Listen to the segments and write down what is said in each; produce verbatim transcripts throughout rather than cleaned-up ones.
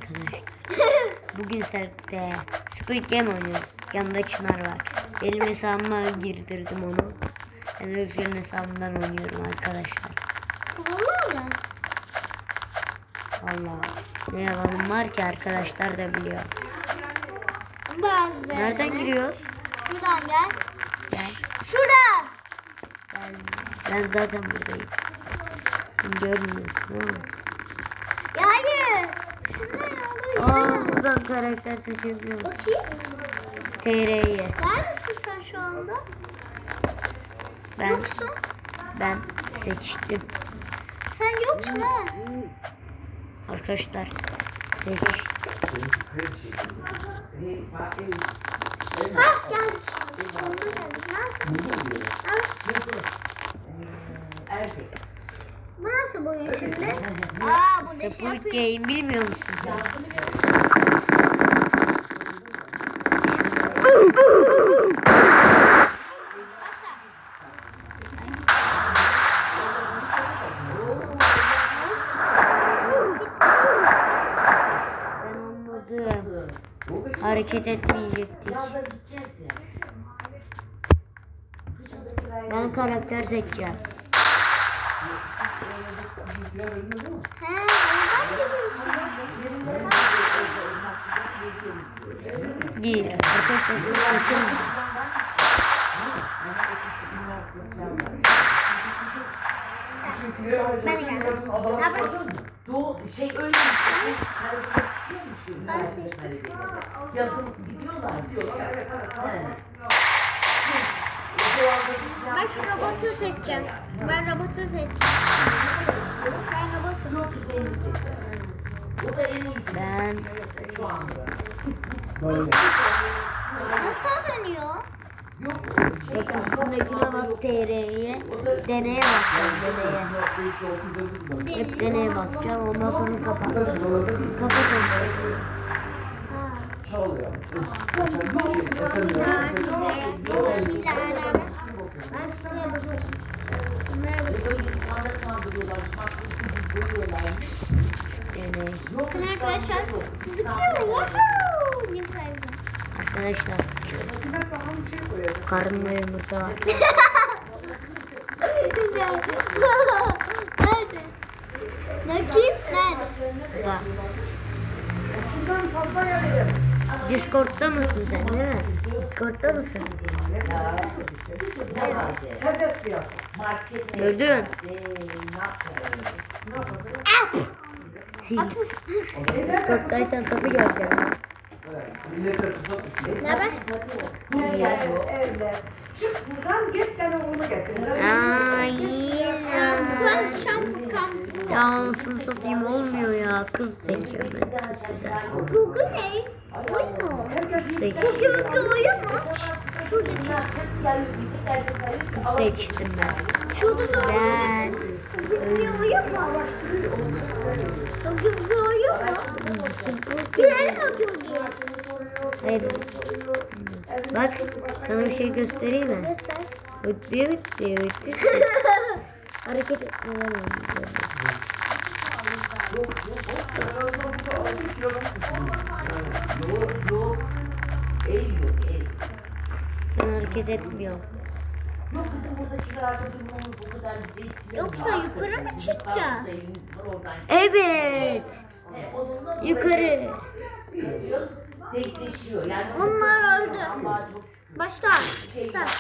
arkadaşlar. Bugün sertte Squid Game oynuyoruz. Yanımda Çınar var. Benim hesabıma girdirdim onu. Ben Özgür'ün hesabından oynuyorum arkadaşlar. Olur mu? Vallahi ne yalanım var ki, arkadaşlar da biliyor. Bazı. Nereden giriyoruz? Şuradan gel. Gel. Şuradan. Ben, ben zaten buradayım. Sen görmüyorsun ama. Ya hayır. Şuradan Aa, yolda buradan karakter seçebiliyorum. bakayım. T R'yi. Neredesin sen şu anda? Ben, Yoksun. ben seçtim. Sen yoksun ha. Arkadaşlar seçtim. Hah geldik. Sonunda geldik. Nasıl? Evet. Bu nasıl boyun şimdi? Aa bu ne şey Squid yapıyor? Game bilmiyor musun sen? Ben anladım. Hareket etmeyecektik. Ben karakter seçeceğim. He oradan gidiyorsun. Gir. Arkadaşlar seçelim. Ben de geldim. Ne yapayım? Şey öyle Ben seçtim. yazın gidiyorlar diyorlar. Ben şu robotu seçeceğim. Ben robotu seçeceğim. Ben robotu. O da en iyi Ben şu anda. Nasıl öğreniyor? bakın üstündekine bas T R'ye. Deneye basacağım, deneye. Hep deneye basacağım, ondan sonra kapat. Kapat onları. Çalıyor. Ben şuraya bakıyorum. Bunlara bakıyorum. Böyle insanları kandırıyorlar. Deney. Bakın arkadaşlar. Zıplıyor. Woohoo! Ne güzel güzel. Arkadaşlar karnımda yumurta var. Nerede? Bakayım nerede? Bak. Discord'da mısın sen, değil mi? Discord'da mısın? Gördün? Discord'daysan tabii göreceğim. Ne haber? Çık buradan git bana onu getir. Ay Ben şampu kampu. ya, anasını satayım, olmuyor ya. Kız seçiyorum ben. Bu Google ne? Oyun mu? Seç. Bu Google oyun mu? Şuradaki. Kız seçtim ben. Şuradaki Ben Google oyun mu? Bu Google oyun mu? Güzel mi Google? hayır. Bak, sana bir şey göstereyim mi? Göster. Bitti bitti bitti. Hareket etmeden oynayacağım. Ben hareket etmiyorum. Yok bizim buradakilerde durmamız o kadar değil. Yoksa yukarı mı çıkacağız? Evet. Yukarı. Denkleşiyor. Yani Onlar öldü. Allah'a çok şükür. Başla. Şey Sen.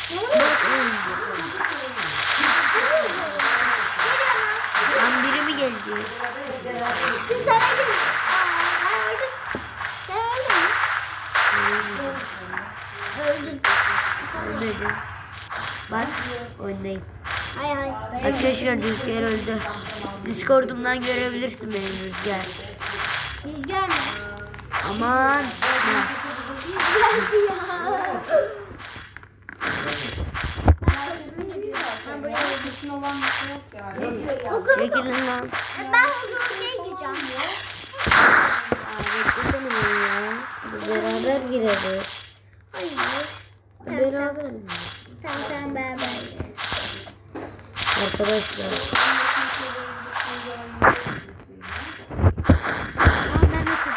Lan biri mi gelecek? Bir sana gidin. Aa, ben öldüm. Sen öldün mü? Öldüm. Ölmedim. Bak, oyundayım. Hay hay. Arkadaşlar Rüzgar öldü. Discord'umdan görebilirsin benim Rüzgar. Rüzgar mı? Aman. Rüzgardı ya. Ben buraya gitsin olan bir şey yok ya. Çekilin lan. Ben Google'ya gideceğim. Aa, beklesene beni ya. Hadi beraber gireriz. Hayır. Beraber mi? Tamam tamam beraber. Arkadaşlar. Aa, ben de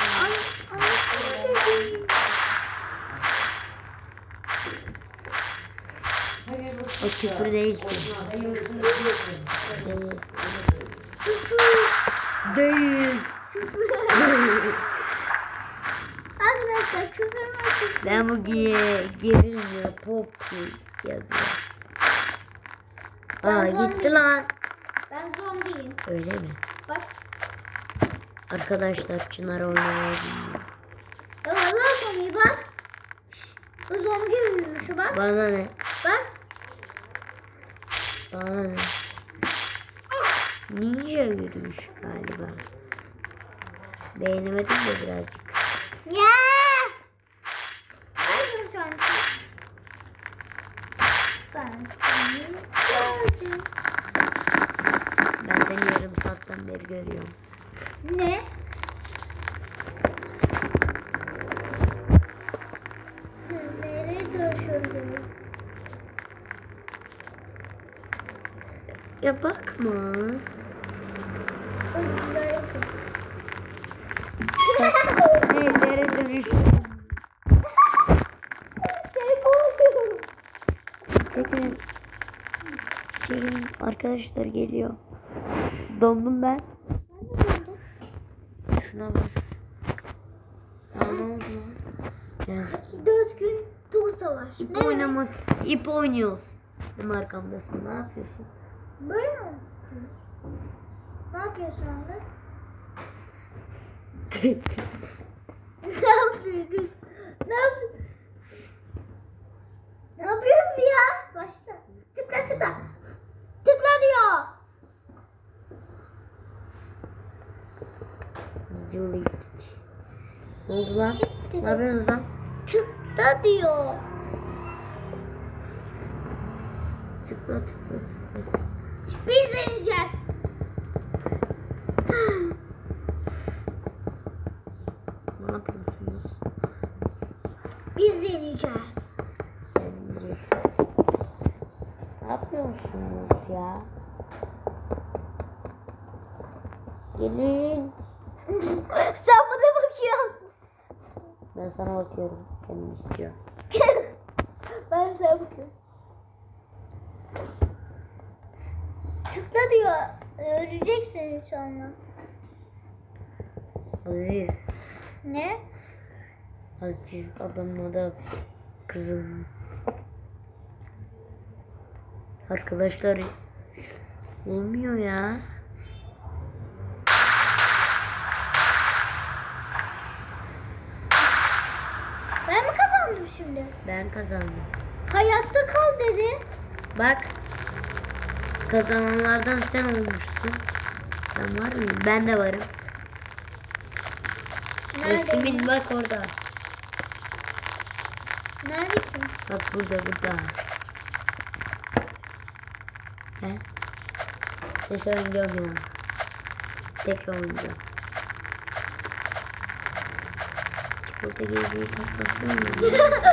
Ay, anasını dedi. O küfür değil ki. Değil. Değil. Arkadaşlar küfür mü küfür? Ben bu giye gerilmiyor. Pop yazıyor. Aa Ben zombi. gitti lan. Ben zombiyim. Öyle mi? Bak. Arkadaşlar Çınar oynamaya bilmiyor. Ya vallahi zombi bak. Bu zombi yürüyüşü bak. Bana ne? Bak. Bana ne? Ninja yürüyüş galiba. Beğenemedim de birazcık. Ya. Nerede şu an? Ben seni gördüm. Ben seni yarım saatten beri görüyorum. Ne? Nereye görüşüyoruz? Ya bakma. Nellere dönüştüm. Çekin. Çekin. Arkadaşlar geliyor. Dondum ben. Şuna bak. Aa, ne oldu lan? Gel. Dört gün dur savaş. İp Ne? oynamak. İp oynuyoruz. Sen arkamdasın. Ne yapıyorsun? Böyle mi? Ne yapıyorsun şu anda? Ne yapıyorsun? Ne yapıyorsun? Ne yapıyorsun ya? Başla. Tıkla tıkla. Tıkla diyor. Julie. Ne oldu lan? Ne yapıyorsunuz lan? Tıkla diyor. Tıkla tıkla tıkla. Biz deneyeceğiz. Ne yapıyorsunuz? Biz deneyeceğiz. Kendiniz. Ne yapıyorsunuz ya? Gelin. Sen bana bakıyorsun. Ben sana bakıyorum. Kendim istiyor. Ben sana bakıyorum. Tıkla diyor. Öleceksiniz sonra. Aziz. Ne? Aziz adamın adı kızım. Arkadaşlar olmuyor ya. Ben mi kazandım şimdi? Ben kazandım. Hayatta kal dedi. Bak. Kazananlardan sen olmuşsun. Ben var mıyım? Ben de varım. Resmin bak orada. Neredesin? Bak burada burada. He? Neyse oynayacağım ya. Tekrar oynayacağım. Burada gezmeyi takmasın mı?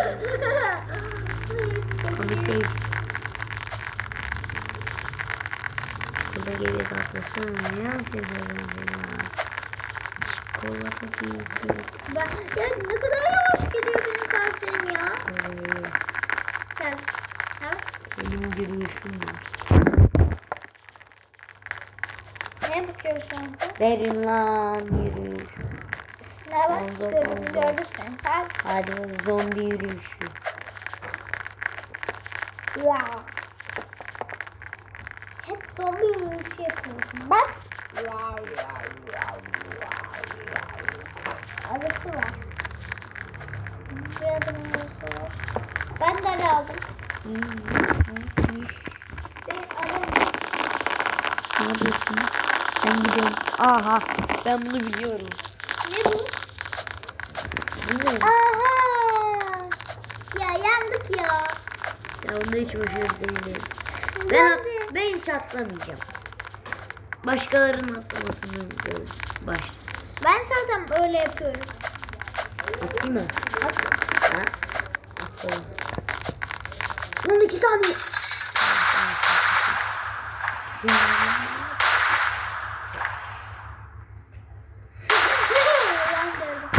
Komik değil. Burada gezmeyi takmasın mı? Ya siz ya. Çikolata giydi. Ben, ya ne kadar yavaş gidiyor benim karakterim ya. Gel. Gel. Benim yürüyüşüm var. Ne bakıyorsun şu an sen? Verin lan yürüyüş. Ne var? Bonzo, Gördüm, bonzo. gördüm seni. Sen. Hadi zombi yürüyüşü. Ya. Hep zombi yürüyüşü yapıyorsun. Bak. Arası var. Bir adım arası var. Ben de aldım. Ben aldım. Ne yapıyorsunuz? Ben gidiyorum. Aha ben bunu biliyorum. Ne bu? Bilmiyorum. Aha. Ya yandık ya. Ya onda hiç başarılı değilim. Ben, Ben at, de. ben hiç atlamayacağım. Başkalarının atlamasını görüyorum. Baş. Ben zaten öyle yapıyorum. Atlayayım mı? At. Ha? Atlayayım. on iki tane. Ben de öyle.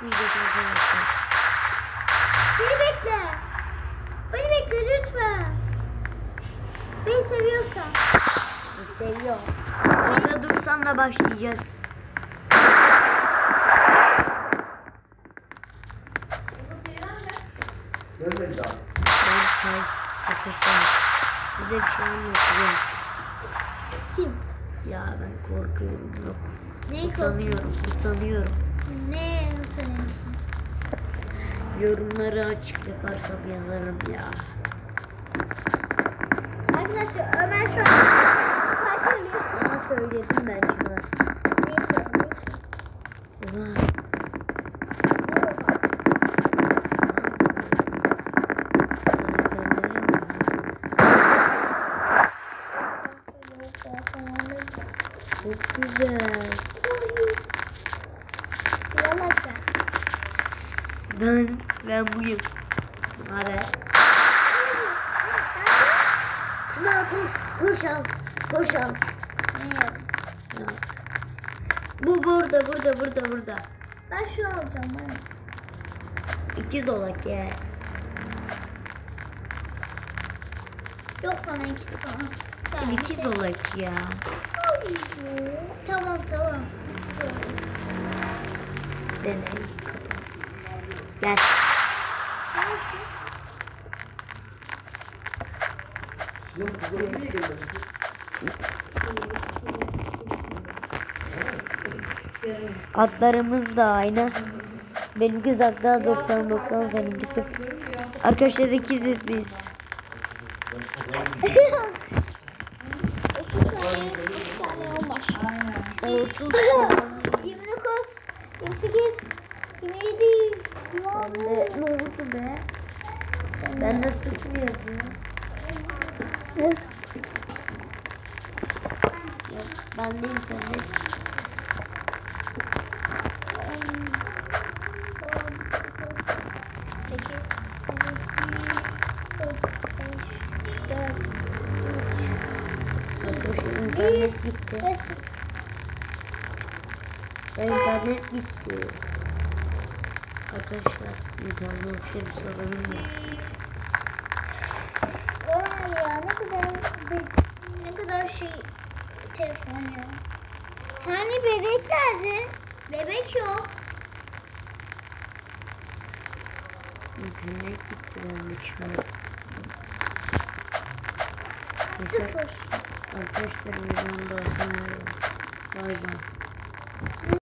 çıkmayacak arkadaşlar. Beni bekle. Beni bekle lütfen. Beni seviyorsan. Seviyor. Orada dursan da başlayacağız. Görmeyin daha. Ben çay arkadaşlar. Size bir şey anlatacağım. Kim? Ya ben korkuyorum. Yok. Neyi Utanıyorum. Utanıyorum. Ne utanıyorsun? Yorumları açık yaparsam yazarım ya. Arkadaşlar Ömer şu an parçalıyor. Ama söyledim ben şuna. Neyi söyledin? Ulan. Çok güzel. Yalaka. Ben ben buyum. Hadi. Şunu al koş. Koş al. Koş al. Ya. Bu burada burada burada burada. Ben şunu alacağım. Ben. İkiz olak ya. Yok bana ikisi falan. Tamam, İkiz şey- olak ya. Tamam tamam. İkisi oldu. Deney. Kapat. Gel. Neyse. Nasıl kızım niye gelmedin? Adlarımız da aynı. Benimki Zakda doksan doksan, seninki sıfır. Arkadaşlar ikiziz biz. otuz saniye, otuz saniye olmuş. otuz. yirmi dokuz, yirmi sekiz, yirmi yedi. Bende ne oldu be? Bende sıfır yazıyor. Nasıl? Yok, bende internet. sekiz, dört, Arkadaşlar internet gitti. beş, İnternet gitti. Arkadaşlar internette bir sorunum var. Ömer ya ne kadar ne kadar şey telefon ya. Hani bebek nerede? Bebek yok. İnternet gitti bende şu an. Sıfır. Arkadaşlar videonun da sonuna geldik. Bay bay.